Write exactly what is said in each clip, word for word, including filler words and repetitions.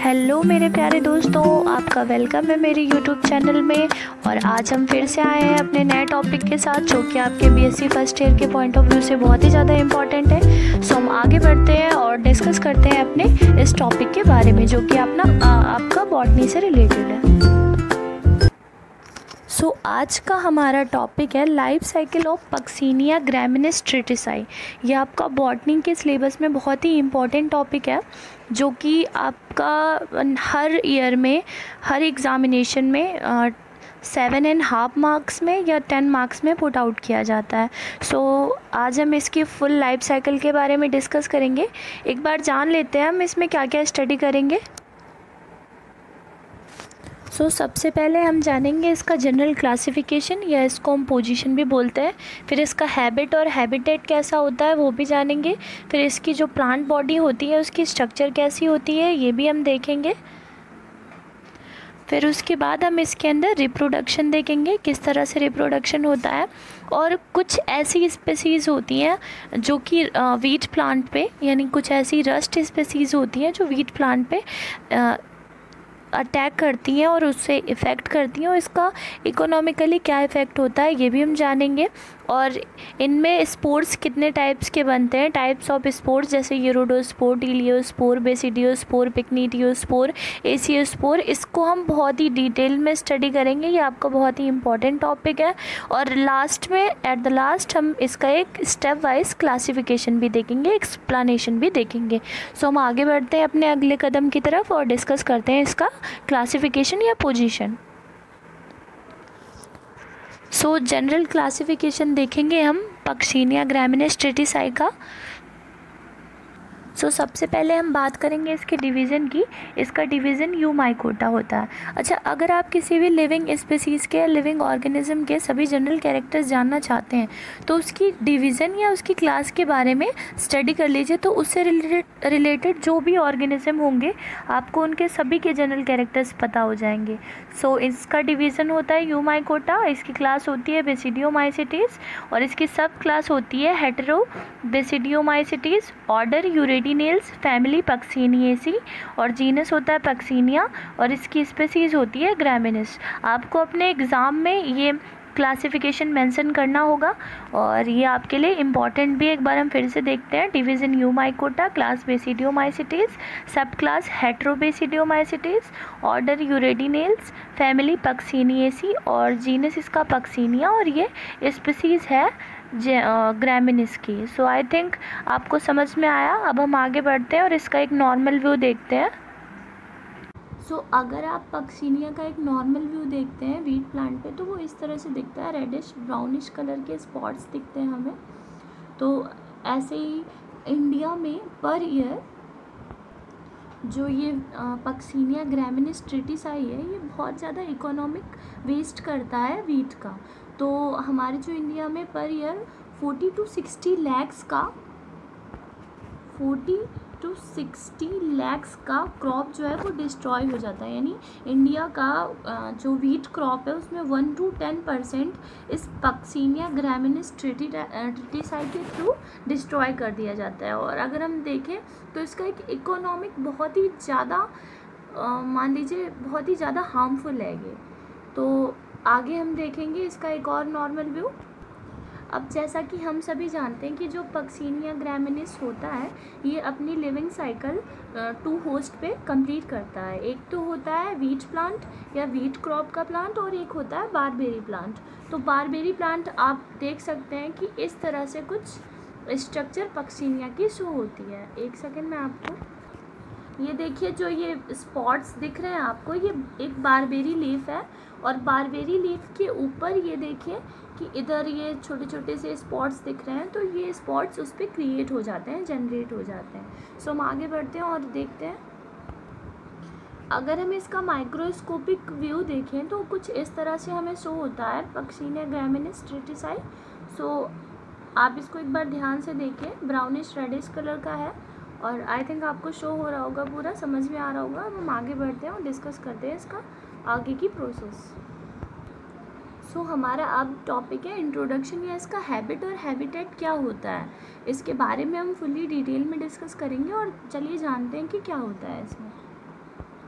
Hello मेरे प्यारे दोस्तों, आपका वेलकम है मेरे यूट्यूब चैनल में। और आज हम फिर से आए हैं अपने नए टॉपिक के साथ, जो कि आपके बीएससी फर्स्ट ईयर के पॉइंट ऑफ व्यू से बहुत ही ज़्यादा इम्पॉर्टेंट है। सो हम आगे बढ़ते हैं और डिस्कस करते हैं अपने इस टॉपिक के बारे में, जो कि अपना आपका बॉटनी से रिलेटेड है। सो so, आज का हमारा टॉपिक है life cycle of Puccinia graminis tritici. ये आपका बॉटनी के सिलेबस में बहुत ही इम्पॉर्टेंट टॉपिक है, जो कि आपका हर ईयर में हर एग्ज़ामिनेशन में सेवन एंड हाफ मार्क्स में या टेन मार्क्स में पुट आउट किया जाता है। सो so, आज हम इसकी फुल लाइफ साइकिल के बारे में डिस्कस करेंगे। एक बार जान लेते हैं हम इसमें क्या क्या स्टडी करेंगे। सो so, सबसे पहले हम जानेंगे इसका जनरल क्लासिफिकेशन, या इसको हम पोजीशन भी बोलते हैं। फिर इसका हैबिट और हैबिटेट कैसा होता है वो भी जानेंगे। फिर इसकी जो प्लांट बॉडी होती है उसकी स्ट्रक्चर कैसी होती है ये भी हम देखेंगे। फिर उसके बाद हम इसके अंदर रिप्रोडक्शन देखेंगे, किस तरह से रिप्रोडक्शन होता है। और कुछ ऐसी स्पेसीज़ होती हैं जो कि वीट प्लांट पे, यानी कुछ ऐसी रस्ट स्पेसीज़ होती हैं जो वीट प्लांट पे आ, अटैक करती हैं और उससे इफ़ेक्ट करती हैं, और इसका इकोनॉमिकली क्या इफ़ेक्ट होता है ये भी हम जानेंगे। और इनमें स्पोर्स कितने टाइप्स के बनते हैं, टाइप्स ऑफ स्पोर्स, जैसे यूरोडोस्पोर, टीलियोस्पोर, बेसिडियोस्पोर, पिक्नीटियोस्पोर, एसियोस्पोर, इसको हम बहुत ही डिटेल में स्टडी करेंगे। ये आपका बहुत ही इंपॉर्टेंट टॉपिक है। और लास्ट में, एट द लास्ट, हम इसका एक स्टेप वाइज क्लासिफिकेशन भी देखेंगे, एक्सप्लेनेशन भी देखेंगे। सो so, हम आगे बढ़ते हैं अपने अगले कदम की तरफ और डिस्कस करते हैं इसका क्लासिफिकेशन या पोजीशन। सो जनरल क्लासिफिकेशन देखेंगे हम पक्सीनिया ग्रैमिनेस ट्रिटिसाई का। सो so, सबसे पहले हम बात करेंगे इसके डिवीज़न की। इसका डिवीज़न यूमाइकोटा होता है। अच्छा, अगर आप किसी भी लिविंग स्पीसीज़ के, लिविंग ऑर्गेनिज्म के सभी जनरल कैरेक्टर्स जानना चाहते हैं तो उसकी डिवीज़न या उसकी क्लास के बारे में स्टडी कर लीजिए। तो उससे रिलेटेड रिलेटेड जो भी ऑर्गेनिज्म होंगे आपको उनके सभी के जनरल कैरेक्टर्स पता हो जाएंगे। सो so, इसका डिवीज़न होता है यूमाइकोटा, इसकी क्लास होती है बेसिडियोमाइसिटीज़, और इसकी सब क्लास होती है हेटेरो बेसिडियोमाइसिटीज़, ऑर्डर यूरेडिनेल्स, फैमिली पक्सीनिएसी, और जीनस होता है पक्सीनिया, और इसकी स्पेसीज़ होती है ग्रैमिनेस। आपको अपने एग्ज़ाम में ये क्लासिफिकेशन मेंशन करना होगा और ये आपके लिए इम्पॉर्टेंट भी। एक बार हम फिर से देखते हैं। Division यूमाइकोटा, class Basidiomycetes, subclass Heterobasidiomycetes, order यूरेडिनेल्स, family पक्सीनिएसी, और जीनस इसका पक्सीनिया, और ये स्पीसीज़ है ग्रैमिनेस की। सो आई थिंक आपको समझ में आया। अब हम आगे बढ़ते हैं और इसका एक नॉर्मल व्यू देखते हैं। सो so, अगर आप पक्सीनिया का एक नॉर्मल व्यू देखते हैं वीट प्लांट पे, तो वो इस तरह से दिखता है। रेडिश ब्राउनिश कलर के स्पॉट्स दिखते हैं हमें। तो ऐसे ही इंडिया में पर ईयर जो ये पक्सीनिया ग्रैमिनेस ट्रिटिसाई है, ये बहुत ज़्यादा इकोनॉमिक वेस्ट करता है वीट का। तो हमारे जो इंडिया में per year forty to sixty lakhs का फोर्टी टू सिक्सटी लैक्स का क्रॉप जो है वो डिस्ट्रॉय हो जाता है। यानी इंडिया का जो वीट क्रॉप है उसमें वन टू टेन परसेंट इस पक्सीनिया ग्रैमिनेस ट्रिटिसाई के थ्रू डिस्ट्रॉय कर दिया जाता है। और अगर हम देखें तो इसका एक इकोनॉमिक बहुत ही ज़्यादा, मान लीजिए बहुत ही ज़्यादा हार्मफुल है ये। तो आगे हम देखेंगे इसका एक और नॉर्मल व्यू। अब जैसा कि हम सभी जानते हैं कि जो पक्सीनिया ग्रैमिनेस होता है ये अपनी लिविंग साइकिल टू होस्ट पे कंप्लीट करता है। एक तो होता है वीट प्लांट या वीट क्रॉप का प्लांट, और एक होता है बारबेरी प्लांट। तो बारबेरी प्लांट आप देख सकते हैं कि इस तरह से कुछ स्ट्रक्चर पक्सीनिया की शो होती है। एक सेकेंड में आपको ये देखिए, जो ये स्पॉट्स दिख रहे हैं आपको, ये एक बारबेरी लीफ है। और बारबेरी लीफ के ऊपर ये देखिए कि इधर ये छोटे छोटे से स्पॉट्स दिख रहे हैं। तो ये स्पॉट्स उस पर क्रिएट हो जाते हैं, जनरेट हो जाते हैं। सो हम आगे बढ़ते हैं और देखते हैं। अगर हम इसका माइक्रोस्कोपिक व्यू देखें तो कुछ इस तरह से हमें शो होता है पक्सीनिया ग्रैमिनेस ट्रिटिसाई। सो आप इसको एक बार ध्यान से देखिए, ब्राउनिश रेडिश कलर का है, और आई थिंक आपको शो हो रहा होगा, पूरा समझ में आ रहा होगा। अब हम आगे बढ़ते हैं और डिस्कस करते हैं इसका आगे की प्रोसेस। सो so, हमारा अब टॉपिक है इंट्रोडक्शन, या इसका हैबिट और हैबिटेट क्या होता है, इसके बारे में हम फुल्ली डिटेल में डिस्कस करेंगे। और चलिए जानते हैं कि क्या होता है इसमें।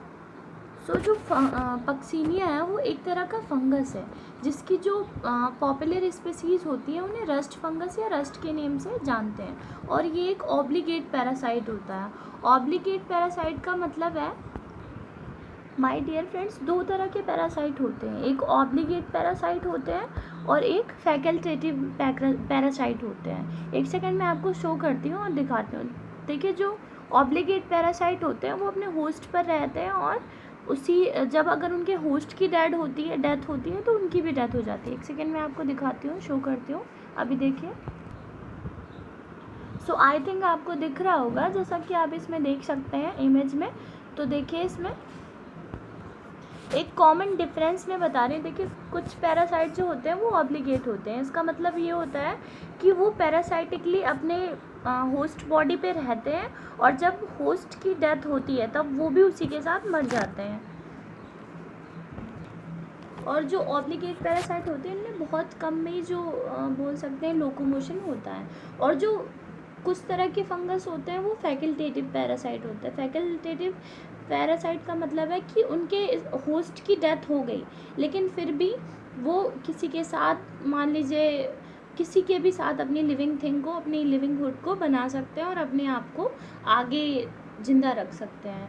सो so, जो पक्सीनिया है वो एक तरह का फंगस है जिसकी जो पॉपुलर स्पीसीज होती है उन्हें रस्ट फंगस या रस्ट के नेम से जानते हैं, और ये एक ऑब्लिगेट पैरासाइट होता है। ऑब्लिगेट पैरासाइट का मतलब है माय डियर फ्रेंड्स, दो तरह के पैरासाइट होते हैं, एक ऑब्लिगेट पैरासाइट होते हैं और एक फैकल्टेटिव पैरासाइट होते हैं। एक सेकंड में आपको शो करती हूँ और दिखाती हूँ। देखिए, जो ऑब्लिगेट पैरासाइट होते हैं वो अपने होस्ट पर रहते हैं और उसी जब अगर उनके होस्ट की डेड होती है डेथ होती है तो उनकी भी डेथ हो जाती है। एक सेकेंड में आपको दिखाती हूँ, शो करती हूँ। अभी देखिए, सो आई थिंक आपको दिख रहा होगा, जैसा कि आप इसमें देख सकते हैं इमेज में। तो देखिए, इसमें एक कॉमन डिफरेंस में बता रहे हैं। देखिए, कुछ पैरासाइट जो होते हैं वो ऑब्लिगेट होते हैं। इसका मतलब ये होता है कि वो पैरासाइटिकली अपने होस्ट बॉडी पे रहते हैं और जब होस्ट की डेथ होती है तब वो भी उसी के साथ मर जाते हैं। और जो ऑब्लिगेट पैरासाइट होते हैं इनमें बहुत कम में ही जो आ, बोल सकते हैं लोकोमोशन होता है। और जो कुछ तरह के फंगस होते हैं वो फैकल्टेटिव पैरासाइट होते हैं। फैकल्टेटिव पैरासाइट का मतलब है कि उनके होस्ट की डेथ हो गई लेकिन फिर भी वो किसी के साथ, मान लीजिए किसी के भी साथ, अपनी लिविंग थिंग को, अपनी लिविंग हुड को बना सकते हैं और अपने आप को आगे जिंदा रख सकते हैं।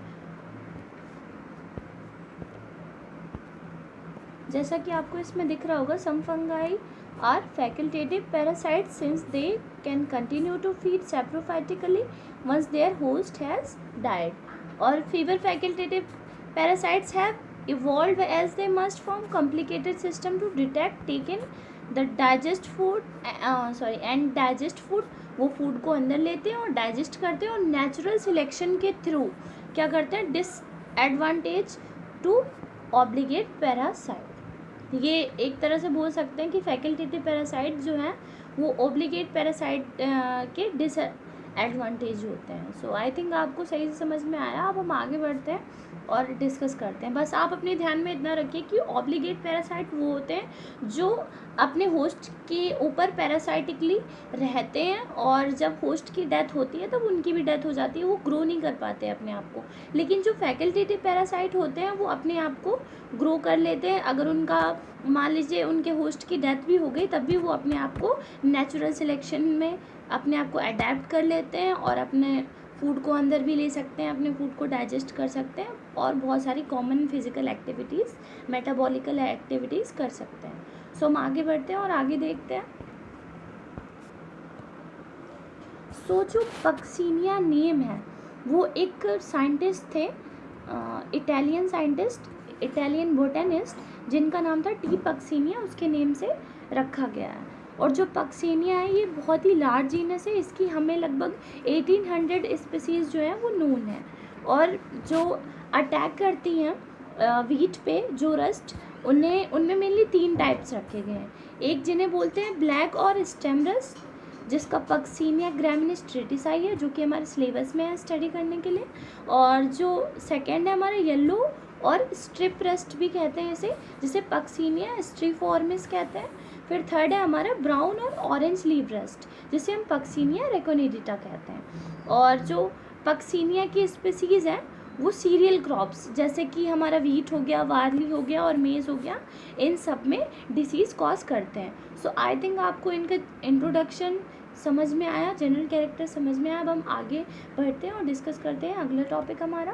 जैसा कि आपको इसमें दिख रहा होगा, some fungi are facultative parasites since they can continue to feed saprophytically once their host has died, और fewer facultative parasites have evolved as they must form complicated system to detect, take in the digest food uh, sorry and digest food। वो food को अंदर लेते हैं और digest करते हैं और नेचुरल सिलेक्शन के थ्रू क्या करते हैं, डिसएडवांटेज टू ऑब्लिगेट पैरासाइट। ये एक तरह से बोल सकते हैं कि फैकल्टेटिव पैरासाइट जो हैं वो ऑब्लिगेट पैरासाइट के डिस एडवांटेज होते हैं। सो आई थिंक आपको सही से समझ में आया। अब हम आगे बढ़ते हैं और डिस्कस करते हैं। बस आप अपने ध्यान में इतना रखिए कि ऑब्लिगेट पैरासाइट वो होते हैं जो अपने होस्ट के ऊपर पैरासाइटिकली रहते हैं और जब होस्ट की डेथ होती है तब उनकी भी डेथ हो जाती है, वो ग्रो नहीं कर पाते अपने आप को। लेकिन जो फैकल्टेटिव पैरासाइट होते हैं वो अपने आप को ग्रो कर लेते हैं। अगर उनका, मान लीजिए उनके होस्ट की डेथ भी हो गई तब भी वो अपने आप को नेचुरल सिलेक्शन में अपने आप को अडेप्ट कर लेते हैं और अपने फूड को अंदर भी ले सकते हैं, अपने फूड को डाइजेस्ट कर सकते हैं और बहुत सारी common physical activities, metabolical activities कर सकते हैं। सो हम आगे बढ़ते हैं और आगे देखते हैं। सो जो पक्सीनिया नेम है वो एक साइंटिस्ट थे, इटालियन साइंटिस्ट, इटालियन बोटेनिस्ट, जिनका नाम था टी पक्सीनिया, उसके नेम से रखा गया है। और जो पक्सीनिया है ये बहुत ही लार्ज जीनस है, इसकी हमें लगभग अठारह सौ स्पीसीज़ जो है वो नोन है। और जो अटैक करती हैं वीट पे जो रस्ट, उन्हें उनमें मेनली तीन टाइप्स रखे गए हैं। एक जिन्हें बोलते हैं ब्लैक और स्टेम रस्ट, जिसका पक्सीनिया ग्रामिनीस ट्रिटिसाई है, जो कि हमारे सिलेबस में है स्टडी करने के लिए। और जो सेकेंड है हमारा येलो और स्ट्रिप रस्ट भी कहते हैं इसे, जिसे पक्सीनिया स्ट्रीफॉर्मिस कहते हैं। फिर थर्ड है हमारा ब्राउन और ऑरेंज लीव रस्ट, जिसे हम पक्सीनिया रेकोनिडिटा कहते हैं। और जो पक्सीनिया की स्पीसीज़ हैं वो सीरियल क्रॉप्स, जैसे कि हमारा वीट हो गया, बार्ली हो गया और मेज़ हो गया, इन सब में डिसीज़ कॉज करते हैं। सो आई थिंक आपको इनका इंट्रोडक्शन समझ में आया, जनरल कैरेक्टर समझ में आया। अब हम आगे बढ़ते हैं और डिस्कस करते हैं अगला टॉपिक हमारा।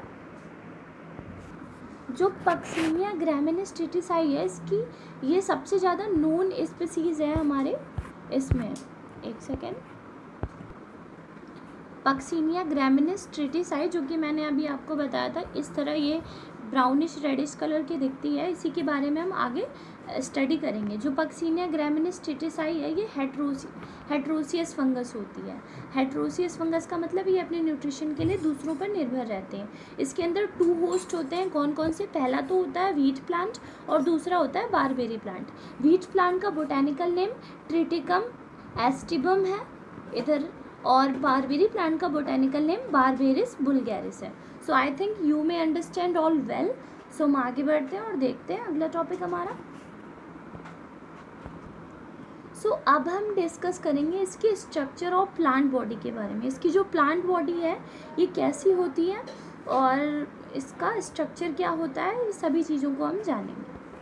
जो पक्सीनिया ग्रामिनीस ट्रिटिसाई है, इसकी ये सबसे ज़्यादा नोन स्पीसीज़ है हमारे इसमें। एक सेकेंड, पक्सीनिया ग्रामिनीस ट्रिटिसाई, जो कि मैंने अभी आपको बताया था, इस तरह ये ब्राउनिश रेडिश कलर की दिखती है। इसी के बारे में हम आगे स्टडी करेंगे। जो पक्सीनिया ग्रामिनीस ट्रिटिसाई है ये हेट्रोसी हेट्रोसियस फंगस होती है। हेट्रोसियस फंगस का मतलब ये अपने न्यूट्रिशन के लिए दूसरों पर निर्भर रहते हैं। इसके अंदर टू होस्ट होते हैं। कौन कौन से? पहला तो होता है व्हीट प्लांट और दूसरा होता है बारबेरी प्लांट। व्हीट प्लांट का बोटेनिकल नेम ट्रिटिकम एस्टिबम है इधर, और बारबेरी प्लांट का बोटेनिकल नेम बारबेरिस बुल्गारिस है। So I think you may understand all well. सो हम आगे बढ़ते हैं और देखते हैं अगला टॉपिक हमारा। सो so, अब हम डिस्कस करेंगे इसके स्ट्रक्चर ऑफ प्लांट बॉडी के बारे में। इसकी जो प्लांट बॉडी है ये कैसी होती है और इसका स्ट्रक्चर क्या होता है, ये सभी चीज़ों को हम जानेंगे।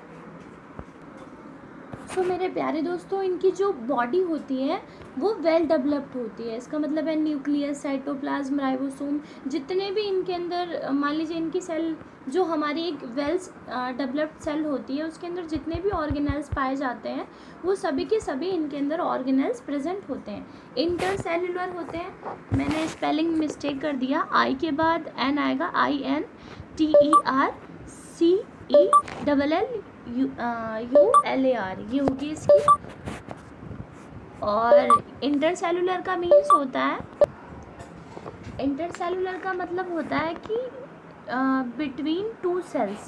सो so, मेरे प्यारे दोस्तों, इनकी जो बॉडी होती है वो वेल डेवलप्ड होती है। इसका मतलब है न्यूक्लियस, साइटोप्लाज्म, राइबोसोम, जितने भी इनके अंदर, मान लीजिए इनकी सेल जो हमारी एक वेल डेवलप्ड सेल होती है उसके अंदर जितने भी ऑर्गेनेल्स पाए जाते हैं वो सभी के सभी इनके अंदर ऑर्गेनेल्स प्रेजेंट होते हैं। इंटरसेल्युलर होते हैं, मैंने स्पेलिंग मिस्टेक कर दिया, आई के बाद एन आएगा, I N T E R C E double L U U L A R, ये होगी इसकी। और इंटरसेलुलर का मीन्स होता है, इंटरसेलुलर का मतलब होता है कि between two cells,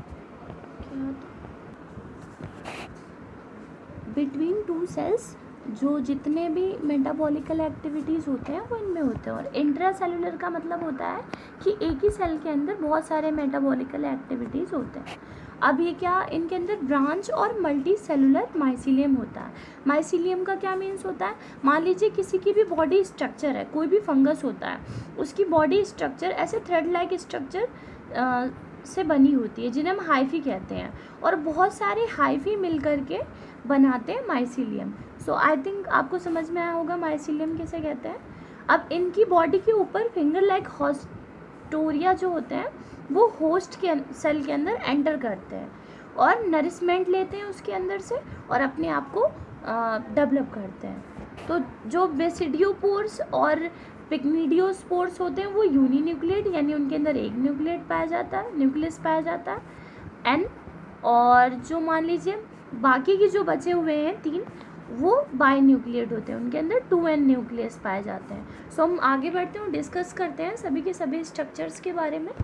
between two cells जो जितने भी मेटाबॉलिकल एक्टिविटीज़ होते हैं वो इनमें होते हैं। और इंट्रासेलुलर का मतलब होता है कि एक ही सेल के अंदर बहुत सारे मेटाबॉलिकल एक्टिविटीज़ होते हैं। अब ये क्या, इनके अंदर ब्रांच और मल्टी सेलुलर माइसीलियम होता है। माइसीलियम का क्या मीन्स होता है, मान लीजिए किसी की भी बॉडी स्ट्रक्चर है, कोई भी फंगस होता है, उसकी बॉडी स्ट्रक्चर ऐसे थ्रेड लाइक स्ट्रक्चर से बनी होती है जिन्हें हम हाइफी कहते हैं, और बहुत सारे हाइफी मिल करके बनाते हैं माइसीलियम। सो आई थिंक आपको समझ में आया होगा माइसीलियम किसे कहते हैं। अब इनकी बॉडी के ऊपर फिंगर लाइक हॉस्टोरिया जो होते हैं वो होस्ट के सेल के अंदर एंटर करते हैं और नरिशमेंट लेते हैं उसके अंदर से और अपने आप को डेवलप करते हैं। तो जो बेसिडियोपोर्स और पिक्निडियोस्पोर्स होते हैं वो यूनिन्यूक्लियेट, यानी उनके अंदर एक न्यूक्लियेट पाया जाता है, न्यूक्लियस पाया जाता है एन। और जो मान लीजिए बाकी के जो बचे हुए हैं तीन, वो बाई न्यूक्लियेट होते हैं, उनके अंदर टू एन न्यूक्लियस पाए जाते हैं। सो so, हम आगे बढ़ते हैं, डिस्कस करते हैं सभी के सभी स्ट्रक्चर्स के बारे में।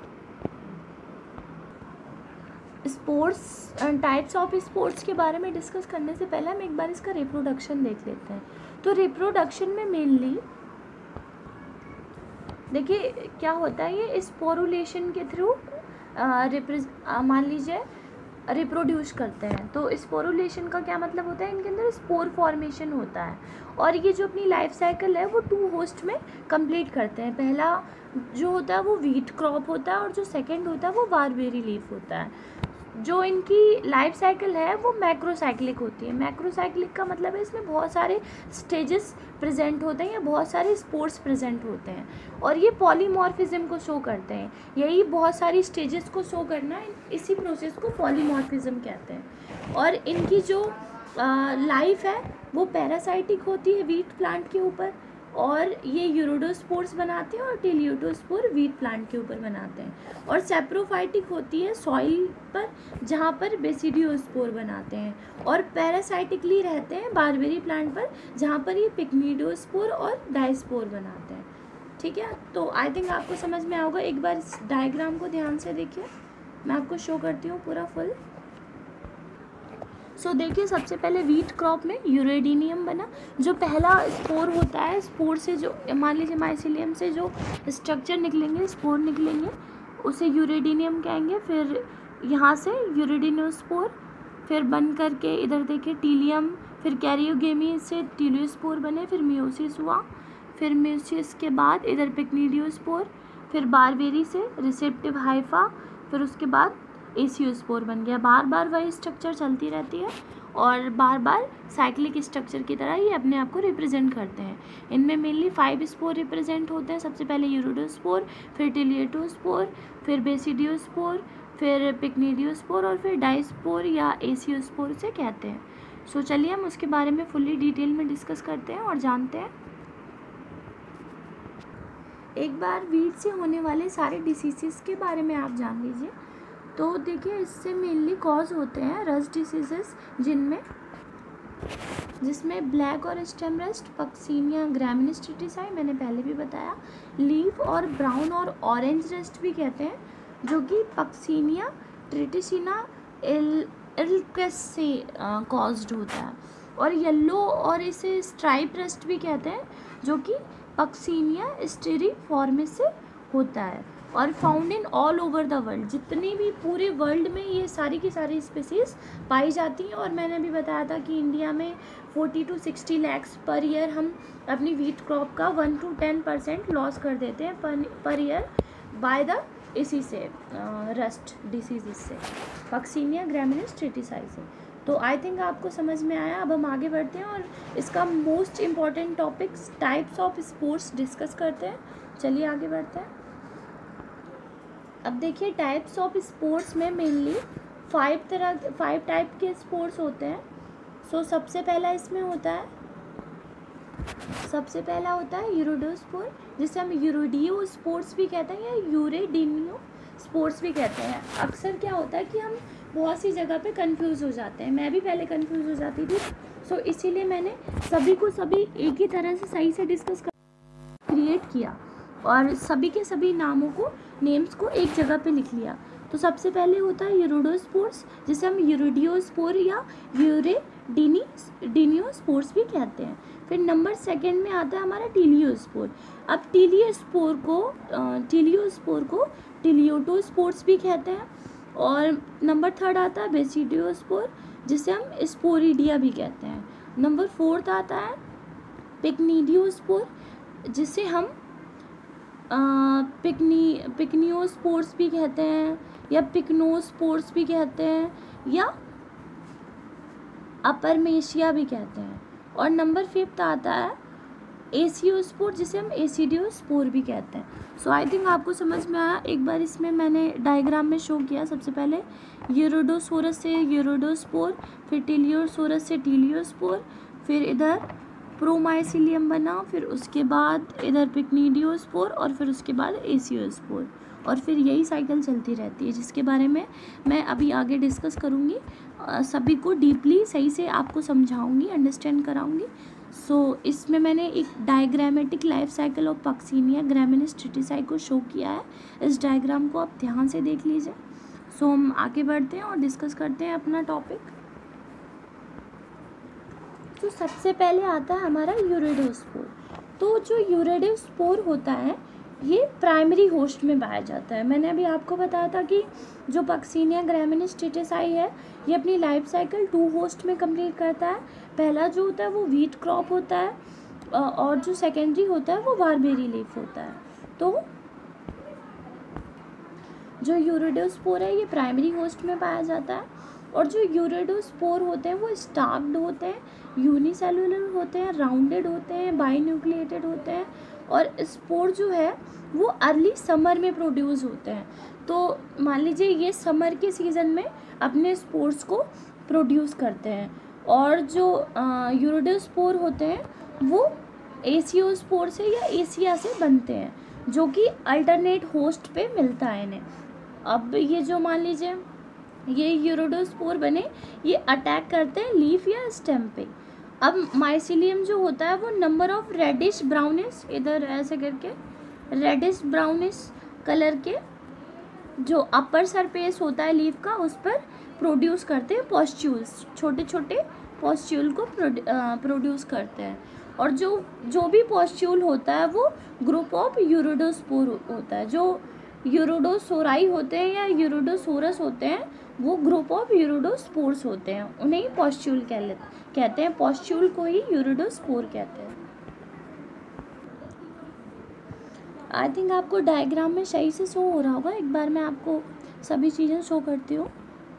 स्पोर्ट्स, टाइप्स ऑफ स्पोर्ट्स के बारे में डिस्कस करने से पहले हम एक बार इसका रिप्रोडक्शन देख लेते हैं। तो रिप्रोडक्शन में मेनली देखिए क्या होता है, ये स्पोरुलेशन के थ्रू मान लीजिए रिप्रोड्यूस करते हैं। तो स्पोरुलेशन का क्या मतलब होता है, इनके अंदर स्पोर फॉर्मेशन होता है और ये जो अपनी लाइफ साइकिल है वो टू होस्ट में कंप्लीट करते हैं। पहला जो होता है वो व्हीट क्रॉप होता है और जो सेकंड होता है वो बारबेरी लीफ होता है। जो इनकी लाइफ साइकिल है वो मैक्रोसाइक्लिक होती है। मैक्रोसाइक्लिक का मतलब है इसमें बहुत सारे स्टेजेस प्रेजेंट होते हैं या बहुत सारे स्पोर्ट्स प्रेजेंट होते हैं और ये पॉलीमॉर्फिज्म को शो करते हैं। यही बहुत सारी स्टेजेस को शो करना, इसी प्रोसेस को पॉलीमॉर्फिज्म कहते हैं। और इनकी जो लाइफ है वो पैरासाइटिक होती है व्हीट प्लांट के ऊपर, और ये यूरोडोस्पोर्स बनाते हैं और टेलियोडोस्पोर व्हीट प्लांट के ऊपर बनाते हैं। और सेप्रोफाइटिक होती है सॉइल पर, जहाँ पर बेसिडियोस्पोर बनाते हैं, और पैरासाइटिकली रहते हैं बारबेरी प्लांट पर, जहाँ पर ये पिक्निडियोस्पोर और डायस्पोर बनाते हैं। ठीक है, तो आई थिंक आपको समझ में आएगा। एक बार इस डायग्राम को ध्यान से देखिए, मैं आपको शो करती हूँ पूरा फुल। सो so, देखिए सबसे पहले व्हीट क्रॉप में यूरेडिनियम बना। जो पहला स्पोर होता है, स्पोर से जो मान लीजिए माइसीलियम से जो स्ट्रक्चर निकलेंगे, स्पोर निकलेंगे, उसे यूरेडिनियम कहेंगे। फिर यहाँ से यूरेडिनोस्पोर, फिर बन करके इधर देखिए टीलियम, फिर कैरियोगेमी से टीलियोस्पोर बने, फिर मियोसिस हुआ, फिर मियोसिस के बाद इधर पिक्निडियोस्पोर, फिर बारबेरी से रिसेप्टिव हाइफा, फिर उसके बाद एसियोस्पोर बन गया। बार बार वही स्ट्रक्चर चलती रहती है और बार बार साइक्लिक स्ट्रक्चर की तरह ये अपने आप को रिप्रेजेंट करते हैं। इनमें मेनली फाइव स्पोर रिप्रेजेंट होते हैं। सबसे पहले यूरोडोस्पोर, फिर टिलियोटोस्पोर, फिर बेसिडियोस्पोर, फिर पिक्निडियोस्पोर और फिर डाइस्पोर या एसियोस्पोर से कहते हैं। सो चलिए हम उसके बारे में फुल्ली डिटेल में डिस्कस करते हैं और जानते हैं। एक बार व्हीट से होने वाले सारे डिसीजेस के बारे में आप जान लीजिए। तो देखिए इससे मेनली कॉज होते हैं रस्ट डिसीजेस, जिनमें जिसमें ब्लैक और stem rust, Puccinia graminis tritici मैंने पहले भी बताया, लीफ और ब्राउन और ऑरेंज रस्ट भी कहते हैं, जो कि पक्सीनिया ट्रिटिसिना इल्कस से कॉज्ड होता है। और येलो और इसे स्ट्राइप रस्ट भी कहते हैं, जो कि पक्सीनिया स्टेरिफॉर्मिस से होता है और found in all over the world. जितनी भी पूरे वर्ल्ड में ये सारी की सारी स्पीसीज पाई जाती हैं। और मैंने भी बताया था कि इंडिया में फोर्टी टू सिक्सटी लैक्स पर ईयर हम अपनी व्हीट क्रॉप का one to ten percent loss कर देते हैं पर ईयर बाय द इसी से रस्ट डिसीज से, पक्सीनिया ग्रैमिनिस ट्रिटिसाई से। तो आई थिंक आपको समझ में आया। अब हम आगे बढ़ते हैं और इसका most important topics types of spores discuss करते हैं। चलिए आगे बढ़ते हैं। अब देखिए टाइप्स ऑफ स्पोर्ट्स में मेनली फाइव तरह फाइव टाइप के स्पोर्ट्स होते हैं। सो so, सबसे पहला इसमें होता है सबसे पहला होता है यूरोडो स्पोर्ट, जिसे हम यूरोडियो स्पोर्ट्स भी कहते हैं या यूरेडिनियो स्पोर्ट्स भी कहते हैं। अक्सर क्या होता है कि हम बहुत सी जगह पे कंफ्यूज हो जाते हैं, मैं भी पहले कंफ्यूज हो जाती थी। सो so, इसीलिए मैंने सभी को सभी एक ही तरह से सही से डिस्कस कर क्रिएट किया और सभी के सभी नामों को नेम्स को एक जगह पे लिख लिया। तो सबसे पहले होता है यूरोडो स्पोर्ट्स, जिसे हम यूरोडियो स्पोर या यूरेडिनी डिनियो स्पोर्ट्स भी कहते हैं। फिर नंबर सेकंड में आता है हमारा टीलियो स्पोर। अब टीलियो स्पोर को टीलियो स्पोर को टीलियोटो स्पोर्ट्स भी कहते हैं। और नंबर थर्ड आता है बेसिडियो स्पोर, जिसे हम स्पोरिडिया भी कहते हैं। नंबर फोर्थ आता है पिकनीडियो स्पोर, जिसे हम पिकनी पिकनियो स्पोर्ट्स भी कहते हैं या पिकनो स्पोर्ट्स भी कहते हैं या अपरमेशिया भी कहते हैं। और नंबर फिफ्थ आता है एसियो स्पोर्ट, जिसे हम एसिडियो स्पोर भी कहते हैं। सो आई थिंक आपको समझ में आया। एक बार इसमें मैंने डायग्राम में शो किया। सबसे पहले यूरोडोसोरस से यूरोडोस्पोर, फिर टीलियोसोरस से टीलियोस्पोर, फिर इधर प्रोमाइसिलियम बना, फिर उसके बाद इधर पिकनीडियोस्पोर और फिर उसके बाद एसियोस्पोर। और फिर यही साइकिल चलती रहती है, जिसके बारे में मैं अभी आगे डिस्कस करूँगी। सभी को डीपली सही से आपको समझाऊंगी, अंडरस्टैंड कराऊंगी। सो so, इसमें मैंने एक diagrammatic life cycle of Puccinia graminis tritici को शो किया है। इस डायग्राम को आप ध्यान से देख लीजिए। सो so, हम आगे बढ़ते हैं और डिस्कस करते हैं अपना टॉपिक। तो सबसे पहले आता है हमारा यूरोडोस्पोर। तो जो यूरोडोस्पोर होता है ये प्राइमरी होस्ट में पाया जाता है। मैंने अभी आपको बताया था कि जो पक्सीनिया ग्रैमिनिस ट्रिटिसाई है ये अपनी लाइफ साइकिल टू होस्ट में कंप्लीट करता है। पहला जो होता है वो व्हीट क्रॉप होता है और जो सेकेंडरी होता है वो बारबेरी लीफ होता है। तो जो यूरोडोस्पोर है ये प्राइमरी होस्ट में पाया जाता है। और जो यूरोडोस्पोर होते हैं वो स्टार्क्ड होते हैं, यूनिसेलुलर होते हैं, राउंडेड होते हैं, बाइन्यूक्लिएटेड होते हैं। और स्पोर जो है वो अर्ली समर में प्रोड्यूस होते हैं। तो मान लीजिए ये समर के सीज़न में अपने स्पोर्स को प्रोड्यूस करते हैं। और जो यूरोडोस्पोर होते हैं वो एसियोस्पोर से या एशिया से बनते हैं, जो कि अल्टरनेट होस्ट पे मिलता है इन्हें। अब ये जो मान लीजिए ये यूरोडोस्पोर बने, ये अटैक करते हैं लीफ या स्टेम पे। अब माइसिलियम जो होता है वो नंबर ऑफ रेडिश ब्राउनिश, इधर ऐसे करके रेडिश ब्राउनिश कलर के जो अपर सरफेस होता है लीफ का उस पर प्रोड्यूस करते हैं पॉस्ट्यूल्स, छोटे छोटे पॉस्ट्यूल को प्रोड्यूस करते हैं। और जो जो भी पॉस्ट्यूल होता है वो ग्रुप ऑफ यूरोडोस्पोर होता है। जो यूरोडोसोराई होते हैं या यूरोडोसोरस होते हैं वो ग्रुप ऑफ यूरोडोस्पोर्स होते हैं, उन्हें ही पॉस्ट्यूल कह कहते हैं। पॉस्ट्यूल को ही यूरोडोस्पोर कहते हैं। आई थिंक आपको डायग्राम में सही से शो हो रहा होगा। एक बार मैं आपको सभी चीज़ें शो करती हूँ।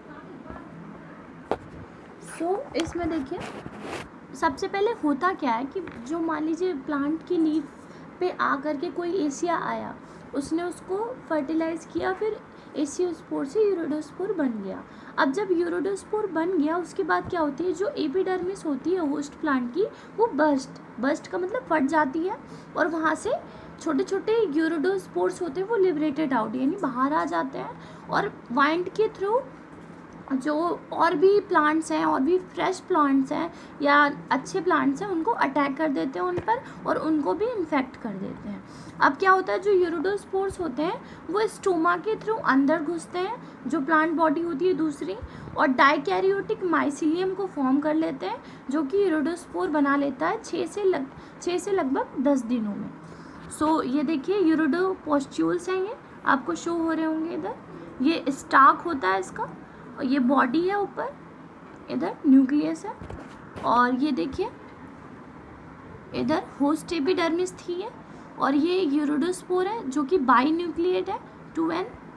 सो so, इसमें देखिए सबसे पहले होता क्या है कि जो मान लीजिए प्लांट की लीफ पे आ करके कोई एशिया आया, उसने उसको फर्टिलाइज़ किया, फिर एसियोस्पोर से यूरोडोस्पोर बन गया। अब जब यूरोडोस्पोर बन गया उसके बाद क्या होती है, जो एपिडर्मिस होती है होस्ट प्लांट की वो बस्ट बस्ट का मतलब फट जाती है और वहाँ से छोटे छोटे यूरोडोस्पोर्स होते हैं वो लिबरेटेड आउट यानी बाहर आ जाते हैं और वाइंड के थ्रू जो और भी प्लांट्स हैं और भी फ्रेश प्लांट्स हैं या अच्छे प्लांट्स हैं उनको अटैक कर देते हैं उन पर और उनको भी इन्फेक्ट कर देते हैं। अब क्या होता है, जो यूरोडोस्पोर्स होते हैं वो स्टोमा के थ्रू अंदर घुसते हैं, जो प्लांट बॉडी होती है दूसरी, और डाइकैरियोटिक माइसिलियम को फॉर्म कर लेते हैं, जो कि यूरोडोस्पोर बना लेता है छः से लग छः से लगभग दस दिनों में। सो so, ये देखिए यूरोडोपोस्ट्यूल्स हैं, ये आपको शो हो रहे होंगे। इधर ये स्टार्क होता है इसका, और ये बॉडी है, ऊपर इधर न्यूक्लियस है, और ये देखिए इधर होस्ट एपिडर्मिस थी है, और ये यूरोडोस्पोर है जो कि बाई न्यूक्लिएट है, टू एन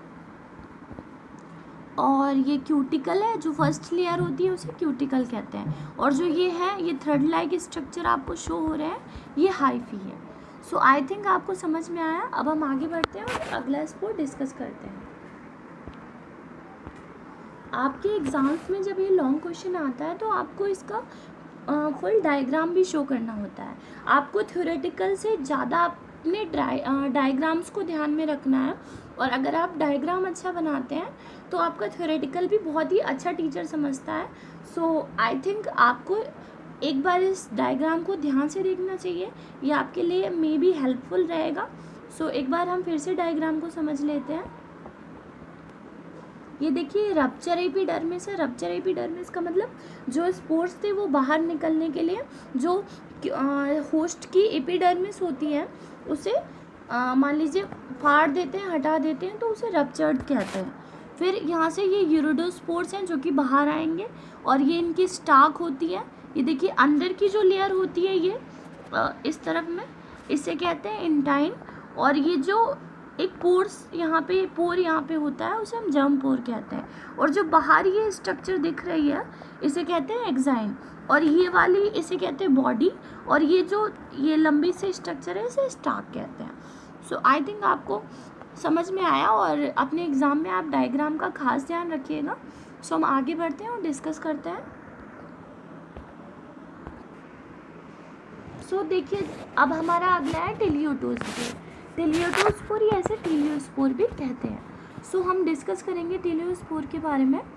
और ये क्यूटिकल है, जो फर्स्ट लेयर होती है उसे क्यूटिकल कहते हैं, और जो ये है ये थ्रेड लाइक स्ट्रक्चर आपको शो हो रहा है ये हाइफी है। सो आई थिंक आपको समझ में आया। अब हम आगे बढ़ते हैं और अगला स्पोर डिस्कस करते हैं। आपके एग्ज़ाम्स में जब ये लॉन्ग क्वेश्चन आता है तो आपको इसका फुल डायग्राम भी शो करना होता है। आपको थ्योरेटिकल से ज़्यादा अपने डायग्राम्स को ध्यान में रखना है, और अगर आप डायग्राम अच्छा बनाते हैं तो आपका थ्योरेटिकल भी बहुत ही अच्छा टीचर समझता है। सो आई थिंक आपको एक बार इस डायग्राम को ध्यान से देखना चाहिए, ये आपके लिए मे बी हेल्पफुल रहेगा। सो so, एक बार हम फिर से डायग्राम को समझ लेते हैं। ये देखिए रप्चर एपिडर्मिस है। रप्चर एपिडर्मिस का मतलब जो स्पोर्स थे वो बाहर निकलने के लिए जो होस्ट की एपिडर्मिस होती है उसे मान लीजिए फाड़ देते हैं, हटा देते हैं, तो उसे रप्चर्ड कहते हैं। फिर यहाँ से ये यूरिडोस्पोर्स हैं जो कि बाहर आएंगे, और ये इनकी स्टाक होती है। ये देखिए अंदर की जो लेयर होती है ये आ, इस तरफ में, इसे कहते हैं इंटाइन, और ये जो एक पोर्स यहाँ पे पोर यहाँ पे होता है उसे हम जर्म पोर कहते हैं, और जो बाहर ये स्ट्रक्चर दिख रही है इसे कहते हैं एक्साइन, और ये वाली इसे कहते हैं बॉडी, और ये जो ये लंबी से स्ट्रक्चर है इसे स्टाक कहते हैं। सो आई थिंक आपको समझ में आया, और अपने एग्ज़ाम में आप डायग्राम का खास ध्यान रखिएगा। सो हम आगे बढ़ते हैं और डिस्कस करते हैं। सो so, देखिए अब हमारा अगला है टेलियोटोस्पोर। टेलियोटोस्पोर या ऐसे टेलियोस्पोर भी कहते हैं। सो so, हम डिस्कस करेंगे टेलियोस्पोर के बारे में।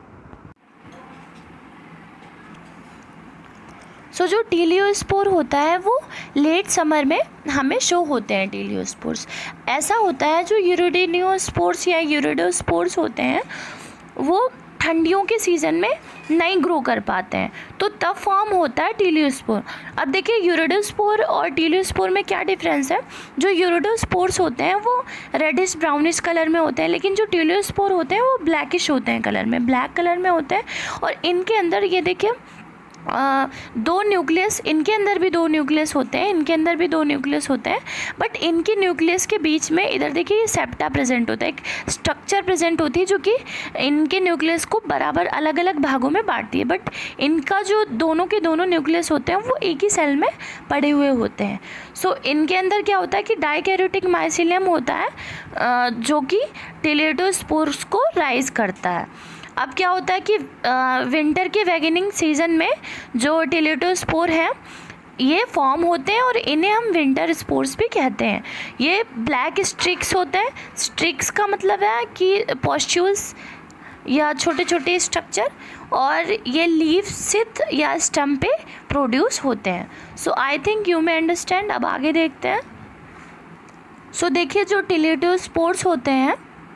सो so, जो टेलियोस्पोर होता है वो लेट समर में हमें शो होते हैं। टेलियोस्पोर्स ऐसा होता है जो यूरिडिनियोस्पोर्स या यूरिडोस्पोर्स होते हैं वो ठंडियों के सीज़न में नहीं ग्रो कर पाते हैं, तो तब फॉर्म होता है टेलियोस्पोर। अब देखिए यूरिडोस्पोर और टेलियोस्पोर में क्या डिफरेंस है। जो यूरिडोस्पोर्स होते हैं वो रेडिश ब्राउनिश कलर में होते हैं, लेकिन जो टेलियोस्पोर होते हैं वो ब्लैकिश होते हैं कलर में, ब्लैक कलर में होते हैं। और इनके अंदर ये देखिए आ, दो न्यूक्लियस, इनके अंदर भी दो न्यूक्लियस होते हैं, इनके अंदर भी दो न्यूक्लियस होते हैं, बट इनके न्यूक्लियस के बीच में इधर देखिए ये सेप्टा प्रेजेंट होता है, एक स्ट्रक्चर प्रेजेंट होती है जो कि इनके न्यूक्लियस को बराबर अलग अलग भागों में बांटती है। बट इनका जो दोनों के दोनों न्यूक्लियस होते हैं वो एक ही सेल में पड़े हुए होते हैं। सो so, इनके अंदर क्या होता है कि डाइकैरियोटिक माइसिलियम होता है जो कि टेलियोटोस्पोर्स को राइज करता है। अब क्या होता है कि विंटर के वैगनिंग सीज़न में जो टेलियोटोस्पोर हैं ये फॉर्म होते हैं, और इन्हें हम विंटर स्पोर्स भी कहते हैं। ये ब्लैक स्ट्रिक्स होते हैं। स्ट्रिक्स का मतलब है कि पॉस्ट्यूल्स या छोटे छोटे स्ट्रक्चर, और ये लीफ सिथ या स्टम पे प्रोड्यूस होते हैं। So I think you may understand. अब आगे देखते हैं। सो so, देखिए जो टेलियोटोस्पोर्स होते हैं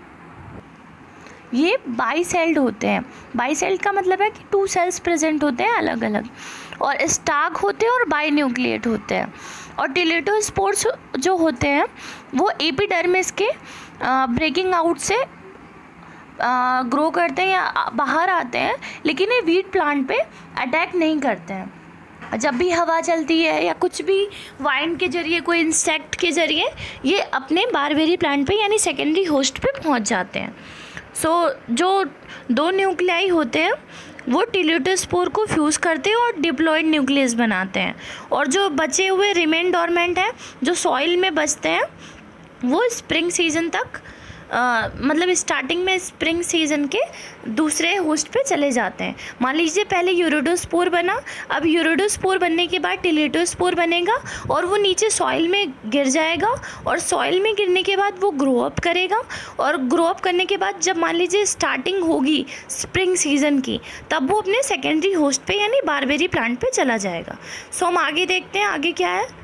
ये बाईसेल्ड होते हैं। बाईसेल्ड का मतलब है कि टू सेल्स प्रेजेंट होते हैं अलग अलग, और स्टाक होते हैं और बाइन्यूक्लिएट होते हैं। और टेलियोटोस्पोर्स जो होते हैं वो एपिडर्मिस के ब्रेकिंग आउट से ग्रो करते हैं या बाहर आते हैं, लेकिन ये वीट प्लांट पे अटैक नहीं करते हैं। जब भी हवा चलती है या कुछ भी वाइंड के जरिए, कोई इंसेक्ट के जरिए, ये अपने बारबेरी प्लांट पे यानी सेकेंडरी होस्ट पे पहुंच जाते हैं। सो so, जो दो न्यूक्लियाई होते हैं वो टेलियोटोस्पोर को फ्यूज़ करते हैं और डिप्लॉयड न्यूक्लियस बनाते हैं, और जो बचे हुए रिमेन डोरमेंट हैं जो सॉइल में बचते हैं वो स्प्रिंग सीजन तक आ, मतलब स्टार्टिंग में स्प्रिंग सीजन के दूसरे होस्ट पे चले जाते हैं। मान लीजिए पहले यूरिडोस्पोर बना, अब यूरिडोस्पोर बनने के बाद टेलियोटोस्पोर बनेगा और वो नीचे सॉइल में गिर जाएगा, और सॉइल में गिरने के बाद वो ग्रो अप करेगा, और ग्रो अप करने के बाद जब मान लीजिए स्टार्टिंग होगी स्प्रिंग सीजन की, तब वो अपने सेकेंडरी होस्ट पे यानी बारबेरी प्लांट पे चला जाएगा। सो हम आगे देखते हैं आगे क्या है।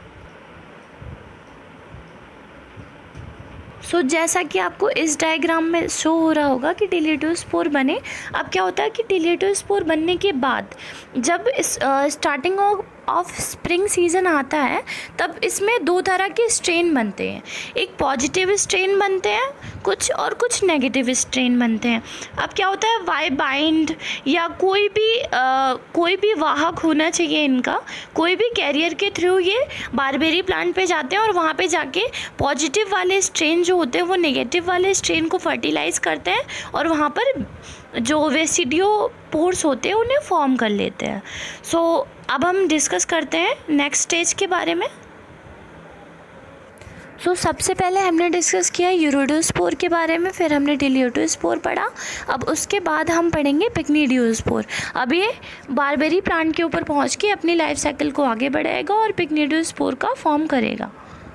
सो so, जैसा कि आपको इस डायग्राम में शो हो रहा होगा कि टेलियोटोस्पोर बने। अब क्या होता है कि टेलियोटोस्पोर बनने के बाद जब इस स्टार्टिंग ऑफ स्प्रिंग सीज़न आता है तब इसमें दो तरह के स्ट्रेन बनते हैं, एक पॉजिटिव स्ट्रेन बनते हैं कुछ और कुछ नेगेटिव स्ट्रेन बनते हैं। अब क्या होता है, वाई बाइंड या कोई भी आ, कोई भी वाहक होना चाहिए इनका, कोई भी कैरियर के थ्रू ये बारबेरी प्लांट पे जाते हैं और वहाँ पे जाके पॉजिटिव वाले स्ट्रेन जो होते हैं वो नेगेटिव वाले स्ट्रेन को फर्टिलाइज़ करते हैं और वहाँ पर जो वेसिडियो पोर्स होते हैं उन्हें फॉर्म कर लेते हैं। सो so, अब हम डिस्कस करते हैं नेक्स्ट स्टेज के बारे में। सो so, सबसे पहले हमने डिस्कस किया यूरोडोस्पोर के बारे में, फिर हमने डिलियोटोस्पोर पढ़ा, अब उसके बाद हम पढ़ेंगे पिक्निडियोस्पोर। अब ये बारबेरी प्लांट के ऊपर पहुंच के अपनी लाइफ साइकिल को आगे बढ़ाएगा और पिक्निडियोस्पोर का फॉर्म करेगा।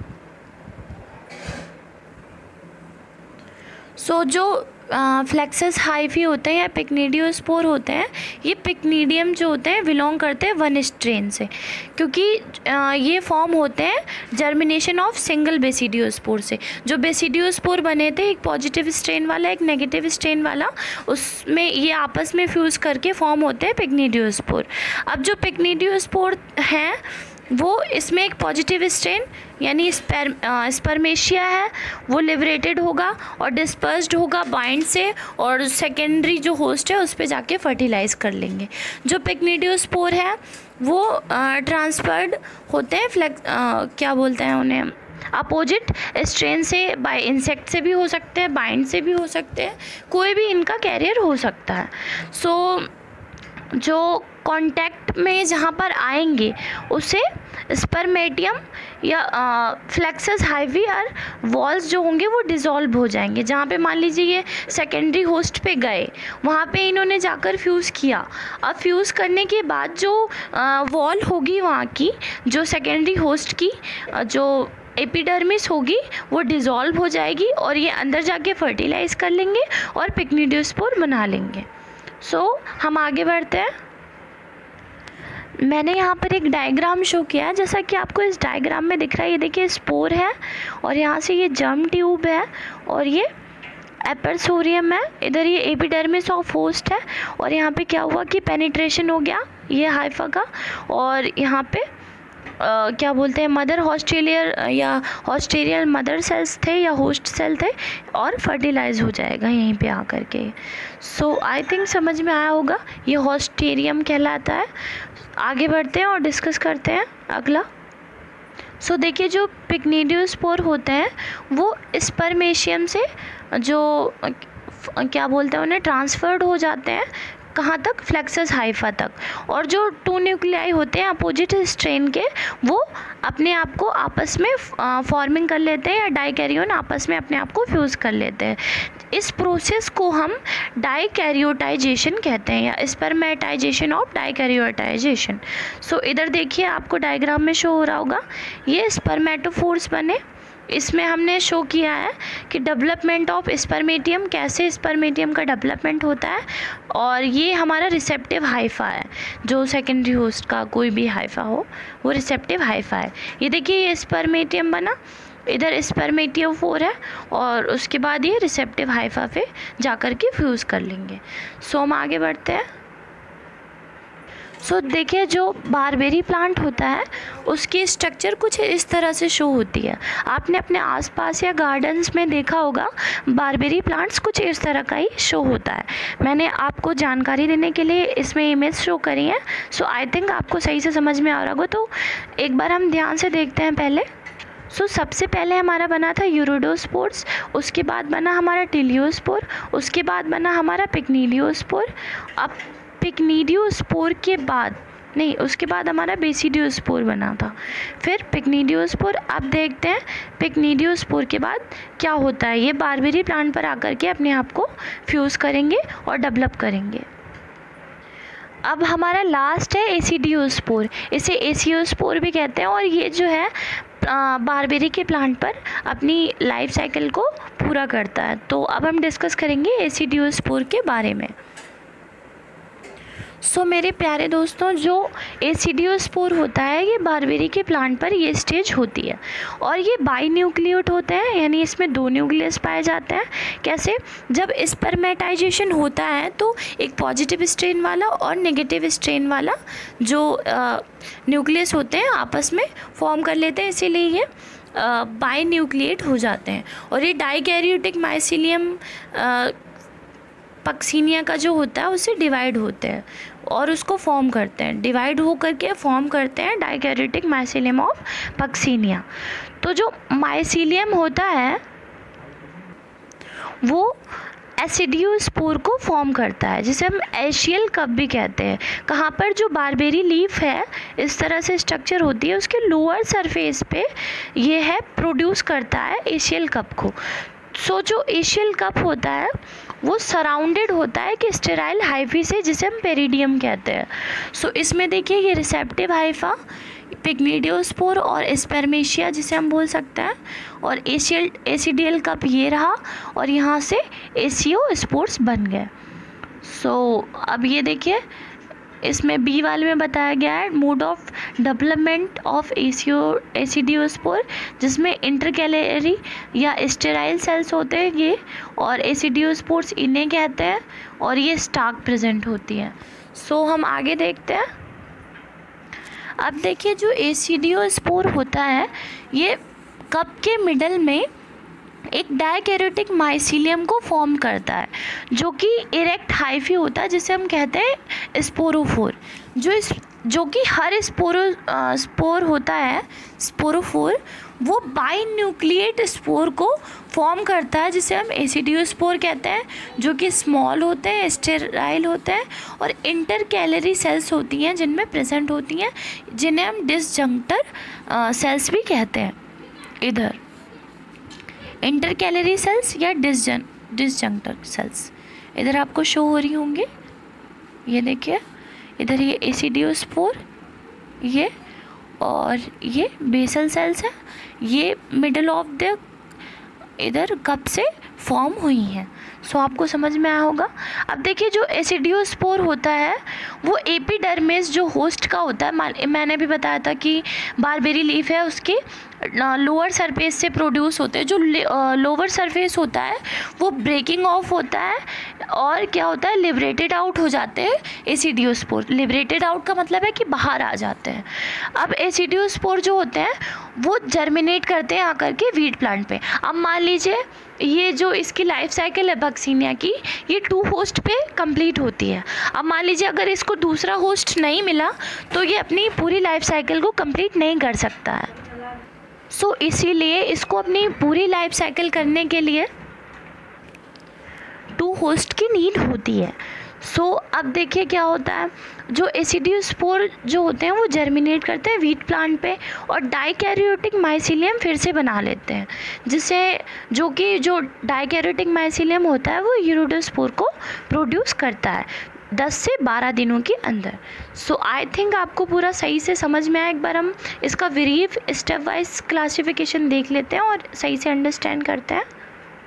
सो so, जो फ्लेक्सस हाइफी होते हैं या पिक्निडियोस्पोर होते हैं, ये पिक्निडियम जो होते हैं बिलोंग करते हैं वन स्ट्रेन से, क्योंकि आ, ये फॉर्म होते हैं जर्मिनेशन ऑफ सिंगल बेसिडियोस्पोर से। जो बेसिडियोस्पोर बने थे, एक पॉजिटिव स्ट्रेन वाला एक नेगेटिव स्ट्रेन वाला, उसमें ये आपस में फ्यूज़ करके फॉर्म होते हैं पिक्निडियोस्पोर। अब जो पिक्निडियोस्पोर हैं वो इसमें एक पॉजिटिव स्ट्रेन यानी स्पर स्पर्मेशिया है वो लिबरेटेड होगा और डिस्पर्स्ड होगा बाइंड से और सेकेंडरी जो होस्ट है उस पे जाके फर्टिलाइज़ कर लेंगे। जो पिक्निडियोस्पोर है वो ट्रांसफर्ड होते हैं फ्लेक्स क्या बोलते हैं उन्हें अपोजिट स्ट्रेन से, बाय इंसेक्ट से भी हो सकते हैं, बाइंड से भी हो सकते हैं, कोई भी इनका कैरियर हो सकता है। सो so, जो कांटेक्ट में जहाँ पर आएंगे उसे स्पर्मेटियम या फ्लेक्सस हाइवी और वॉल्स जो होंगे वो डिज़ोल्व हो जाएंगे। जहाँ पे मान लीजिए ये सेकेंडरी होस्ट पे गए, वहाँ पे इन्होंने जाकर फ्यूज़ किया। अब फ्यूज़ करने के बाद जो वॉल होगी वहाँ की, जो सेकेंडरी होस्ट की जो एपिडर्मिस होगी वो डिज़ोल्व हो जाएगी और ये अंदर जाके फर्टिलाइज़ कर लेंगे और पिक्निडियोस्पोर बना लेंगे। सो so, हम आगे बढ़ते हैं। मैंने यहाँ पर एक डायग्राम शो किया है, जैसा कि आपको इस डायग्राम में दिख रहा है। ये देखिए स्पोर है और यहाँ से ये जर्म ट्यूब है और ये एपरसोरियम है, इधर ये एपिडर्मिस ऑफ होस्ट है और यहाँ पे क्या हुआ कि पेनिट्रेशन हो गया ये हाइफा का और यहाँ पे Uh, क्या बोलते हैं मदर हॉस्टेलियर या हॉस्टेरियल मदर सेल्स थे या होस्ट सेल थे और फर्टिलाइज हो जाएगा यहीं पे आकर के। सो आई थिंक समझ में आया होगा, ये हॉस्टेरियम कहलाता है। आगे बढ़ते हैं और डिस्कस करते हैं अगला। सो so, देखिए जो पिक्निडियोस्पोर होते हैं वो स्पर्मेशियम से जो क्या बोलते हैं उन्हें ट्रांसफर्ड हो जाते हैं, कहाँ तक, फ्लेक्सस हाइफा तक। और जो टू न्यूक्लियाई होते हैं अपोजिट स्ट्रेन के वो अपने आप को आपस में फॉर्मिंग कर लेते हैं या डाइकैरियोन आपस में अपने आप को फ्यूज़ कर लेते हैं। इस प्रोसेस को हम डाइकैरियोटाइजेशन कहते हैं या स्पर्मेटाइजेशन ऑफ डाइकैरियोटाइजेशन। सो इधर देखिए आपको डायग्राम में शो हो रहा होगा, ये स्पर्मेटोफोर्स बने। इसमें हमने शो किया है कि डेवलपमेंट ऑफ स्पर्मेटियम, कैसे स्पर्मेटियम का डेवलपमेंट होता है। और ये हमारा रिसेप्टिव हाइफा है, जो सेकेंडरी होस्ट का कोई भी हाइफा हो वो रिसेप्टिव हाइफा है। ये देखिए ये स्पर्मेटियम बना, इधर स्पर्मेटियोफोर है और उसके बाद ये रिसेप्टिव हाइफा पे जाकर के फ्यूज़ कर लेंगे। सो हम आगे बढ़ते हैं। सो so, देखिए जो बारबेरी प्लांट होता है उसकी स्ट्रक्चर कुछ इस तरह से शो होती है। आपने अपने आसपास या गार्डन्स में देखा होगा बारबेरी प्लांट्स कुछ इस तरह का ही शो होता है। मैंने आपको जानकारी देने के लिए इसमें इमेज शो करी है। सो आई थिंक आपको सही से समझ में आ रहा होगा, तो एक बार हम ध्यान से देखते हैं पहले। सो so, सबसे पहले हमारा बना था यूरोडोस्पोर्स, उसके बाद बना हमारा टिलियोस्पोर, उसके बाद बना हमारा पिक्निडियोस्पोर। अब पिक्निडियोस्पोर के बाद नहीं उसके बाद हमारा बेसिडियोस्पोर बना था, फिर पिक्निडियोस्पोर। अब देखते हैं पिक्निडियोस्पोर के बाद क्या होता है। ये बारबेरी प्लांट पर आकर के अपने आप को फ्यूज़ करेंगे और डेवलप करेंगे। अब हमारा लास्ट है एसिडियोस्पोर, इसे एसियोस्पोर भी कहते हैं और ये जो है बारबेरी के प्लांट पर अपनी लाइफ साइकिल को पूरा करता है। तो अब हम डिस्कस करेंगे एसिडियोस्पोर के बारे में। सो so, मेरे प्यारे दोस्तों, जो एसिडियोस्पोर होता है ये बारबेरी के प्लांट पर ये स्टेज होती है और ये बाई न्यूक्लियोट होते हैं, यानी इसमें दो न्यूक्लियस पाए जाते हैं। कैसे? जब स्पर्मेटाइजेशन होता है तो एक पॉजिटिव स्ट्रेन वाला और नेगेटिव स्ट्रेन वाला जो न्यूक्लियस होते हैं आपस में फॉर्म कर लेते हैं, इसीलिए ये बाई न्यूक्लिएट हो जाते हैं। और ये डाइकैरियोटिक माइसीलियम पक्सीनिया का जो होता है उससे डिवाइड होते हैं और उसको फॉर्म करते हैं, डिवाइड हो करके फॉर्म करते हैं डाइकैरियोटिक माइसीलियम ऑफ पक्सीनिया। तो जो माइसीलियम होता है वो एसिडियोस्पोर को फॉर्म करता है, जिसे हम एशियल कप भी कहते हैं। कहाँ पर? जो बारबेरी लीफ है इस तरह से स्ट्रक्चर होती है, उसके लोअर सरफेस पे ये है प्रोड्यूस करता है एशियल कप को। सो so, जो एशियल कप होता है वो सराउंडेड होता है कि स्टेराइल हाइफी से, जिसे हम पेरिडियम कहते हैं। सो so, इसमें देखिए ये रिसेप्टिव हाइफा, पिग्मिडियोस्पोर और स्पर्मेशिया जिसे हम बोल सकते हैं, और एशियल एसिडियल कप ये रहा और यहाँ से एसियोस्पोर्स बन गए। सो so, अब ये देखिए इसमें बी वाले में बताया गया है मोड ऑफ डेवलपमेंट ऑफ एसियो एसिडियोस्पोर, जिसमें इंटरकैलरी या स्टेराइल सेल्स होते हैं ये, और एसिडियोस्पोर्स इन्हें कहते हैं, और ये स्टार्क प्रेजेंट होती है। सो so, हम आगे देखते हैं। अब देखिए जो एसिडियोस्पोर होता है ये कप के मिडल में एक डाइकैरियोटिक माइसीलियम को फॉर्म करता है जो कि इरेक्ट हाइफी होता है, जिसे हम कहते हैं स्पोरोफोर। जो इस जो कि हर स्पोरो स्पोर होता है स्पोरोफोर, वो बाई न्यूक्लिएट स्पोर को फॉर्म करता है, जिसे हम एसिडियोस्पोर कहते हैं, जो कि स्मॉल होते हैं, स्टेराइल होते हैं और इंटरकैलरी सेल्स होती हैं जिनमें प्रेजेंट होती हैं, जिन्हें हम डिसजंक्टर सेल्स भी कहते हैं। इधर इंटरकैलरी सेल्स या डिसजन डिसजंक्टर सेल्स इधर आपको शो हो रही होंगी। ये देखिए इधर ये एसिडियोस्पोर ये, और ये बेसल सेल्स है, ये मिडल ऑफ द इधर कप से फॉर्म हुई हैं। सो आपको समझ में आया होगा। अब देखिए जो एसिडियोस्पोर होता है वो एपिडर्मिस जो होस्ट का होता है, मैंने भी बताया था कि बारबेरी लीफ है उसकी लोअर सरफेस से प्रोड्यूस होते हैं। जो लोअर सरफेस होता है वो ब्रेकिंग ऑफ होता है और क्या होता है, लिबरेटेड आउट हो जाते हैं एसिडियोस्पोर। लिबरेटेड आउट का मतलब है कि बाहर आ जाते हैं। अब एसिडियोस्पोर जो होते हैं वो जर्मिनेट करते हैं आकर के वीट प्लांट पे। अब मान लीजिए ये जो इसकी लाइफ साइकिल है पक्सीनिया की, ये टू होस्ट पे कंप्लीट होती है। अब मान लीजिए अगर इसको दूसरा होस्ट नहीं मिला तो ये अपनी पूरी लाइफ साइकिल को कंप्लीट नहीं कर सकता है। सो so, इसीलिए इसको अपनी पूरी लाइफ साइकिल करने के लिए टू होस्ट की नीड होती है। सो so, अब देखिए क्या होता है, जो एसिडियोस्पोर जो होते हैं वो जर्मिनेट करते हैं वीट प्लांट पे और डाइकैरियोटिक माइसीलियम फिर से बना लेते हैं, जिससे जो कि जो डाइकैरियोटिक माइसीलियम होता है वो यूरोडोस्पोर को प्रोड्यूस करता है दस से बारह दिनों के अंदर। सो आई थिंक आपको पूरा सही से समझ में आया। एक बार हम इसका ब्रीफ स्टेप वाइज क्लासिफिकेशन देख लेते हैं और सही से अंडरस्टैंड करते हैं।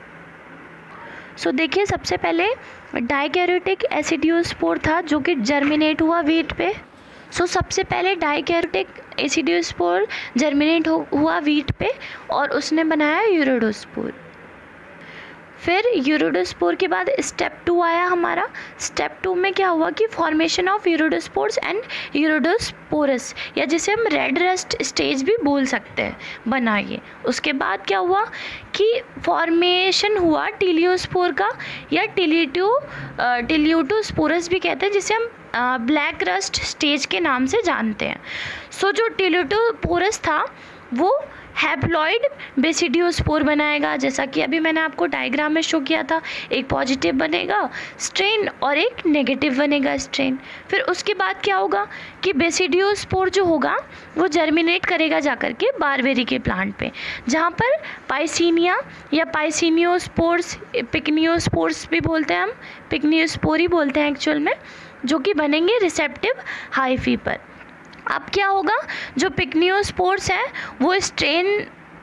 सो so, देखिए सबसे पहले डाइकैरियोटिक एसिडियोस्पोर था जो कि जर्मिनेट हुआ वीट पे। सो so, सबसे पहले डाइकैरियोटिक एसिडियोस्पोर जर्मिनेट हुआ वीट पे और उसने बनाया यूरोडोस्पोर। फिर यूरोडोस्पोर के बाद स्टेप टू आया हमारा। स्टेप टू में क्या हुआ कि formation of uredospores and uredospores, या जिसे हम रेड रस्ट स्टेज भी बोल सकते हैं, बनाइए। उसके बाद क्या हुआ कि फॉर्मेशन हुआ टीलियोस्पोर का, या टिलिटो टिलियोटोस्पोरस भी कहते हैं, जिसे हम ब्लैक रस्ट स्टेज के नाम से जानते हैं। सो so, जो टिलियोटोस्पोरस था वो हैप्लॉइड बेसिडियोस्पोर बनाएगा, जैसा कि अभी मैंने आपको डायग्राम में शो किया था। एक पॉजिटिव बनेगा स्ट्रेन और एक नेगेटिव बनेगा स्ट्रेन। फिर उसके बाद क्या होगा कि बेसिडियोस्पोर जो होगा वो जर्मिनेट करेगा जाकर के बारबेरी के प्लांट पे, जहाँ पर पाइसीनिया या पाइसिनियोस्पोर्स, पिग्नियोस्पोर्स भी बोलते हैं हम, पिग्नियोस्पोरी बोलते हैं एक्चुअल में, जो कि बनेंगे रिसेप्टिव हाइफी पर। अब क्या होगा, जो पिग्नियोस्पोर्स है वो स्ट्रेन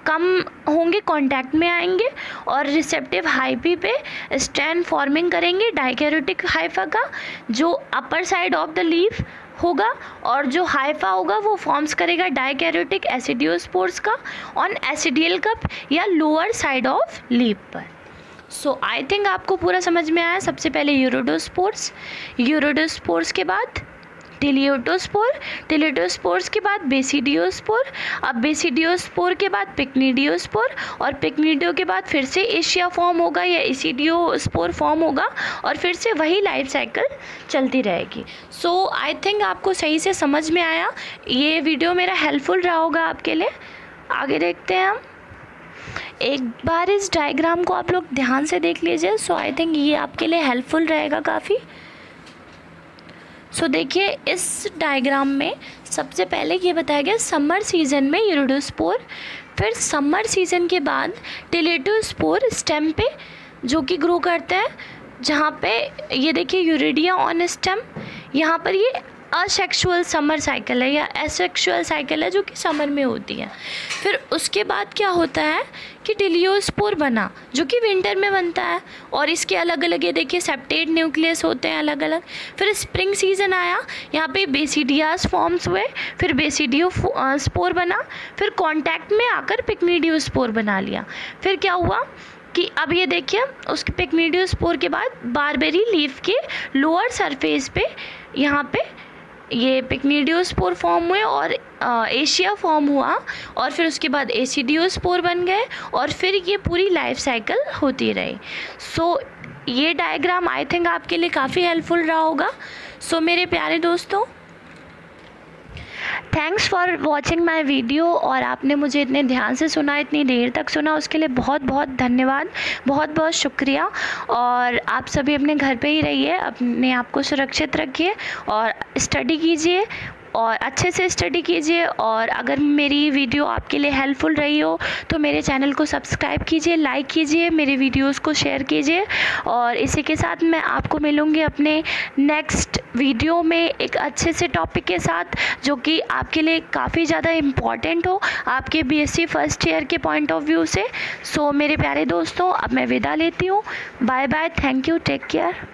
कम होंगे, कांटेक्ट में आएंगे और रिसेप्टिव हाइफी पे स्ट्रैंड फॉर्मिंग करेंगे डाइकैरोटिक हाइफा का, जो upper side of the leaf होगा, और जो हाइफा होगा वो फॉर्म्स करेगा डाइकैरोटिक एसिडियोस्पोर्स का ऑन एसिडियल कप या लोअर साइड ऑफ लीफ पर। सो आई थिंक आपको पूरा समझ में आया। सबसे पहले यूरोडोस्पोर्स, यूरोडोस्पोर्स के बाद टिलियोटोस्पोर, टिलियोटोस्पोर्स के बाद बेसिडियोस्पोर, अब बेसिडियोस्पोर के बाद पिक्निडियोस्पोर, और पिक्निडियो के बाद फिर से एशिया फॉर्म होगा या एसिडियोस्पोर फॉर्म होगा, और फिर से वही लाइफ साइकिल चलती रहेगी। सो आई थिंक आपको सही से समझ में आया। ये वीडियो मेरा हेल्पफुल रहा होगा आपके लिए। आगे देखते हैं हम। एक बार इस डायग्राम को आप लोग ध्यान से देख लीजिए। सो आई थिंक ये आपके लिए हेल्पफुल रहेगा काफ़ी। सो so, देखिए इस डायग्राम में सबसे पहले ये बताया गया समर सीज़न में यूरोडोस्पोर, फिर समर सीज़न के बाद टिलियोटोस्पोर स्टेम पे जो कि ग्रो करते हैं, जहाँ पे ये देखिए यूरिडिया ऑन स्टेम, यहाँ पर ये असेक्सुअल समर साइकिल है या एसेक्सुअल साइकिल है जो कि समर में होती है। फिर उसके बाद क्या होता है कि टिलियोस्पोर बना जो कि विंटर में बनता है, और इसके अलग अलग ये देखिए सेप्टेड न्यूक्लियस होते हैं अलग अलग। फिर स्प्रिंग सीजन आया, यहाँ पे बेसिडियास फॉर्म्स हुए, फिर बेसिडियो स्पोर बना, फिर कांटेक्ट में आकर पिक्निडियोस्पोर बना लिया। फिर क्या हुआ कि अब ये देखिए उसके पिक्निडियोस्पोर के बाद बारबेरी लीफ के लोअर सरफेस पे यहाँ पे ये पिक्निडियोस्पोर फॉर्म हुए और आ, एशिया फॉर्म हुआ, और फिर उसके बाद एसिडियोस्पोर बन गए, और फिर ये पूरी लाइफ साइकिल होती रही। सो so, ये डायग्राम आई थिंक आपके लिए काफ़ी हेल्पफुल रहा होगा। सो so, मेरे प्यारे दोस्तों, thanks for watching my video, और आपने मुझे इतने ध्यान से सुना, इतनी देर तक सुना, उसके लिए बहुत बहुत धन्यवाद, बहुत बहुत शुक्रिया। और आप सभी अपने घर पे ही रहिए, अपने आप को सुरक्षित रखिए और स्टडी कीजिए, और अच्छे से स्टडी कीजिए। और अगर मेरी वीडियो आपके लिए हेल्पफुल रही हो तो मेरे चैनल को सब्सक्राइब कीजिए, लाइक कीजिए, मेरे वीडियोस को शेयर कीजिए। और इसी के साथ मैं आपको मिलूँगी अपने नेक्स्ट वीडियो में एक अच्छे से टॉपिक के साथ, जो कि आपके लिए काफ़ी ज़्यादा इम्पॉर्टेंट हो आपके बीएससी फर्स्ट ईयर के पॉइंट ऑफ व्यू से। सो मेरे प्यारे दोस्तों, अब मैं विदा लेती हूँ। Bye bye, thank you, take care.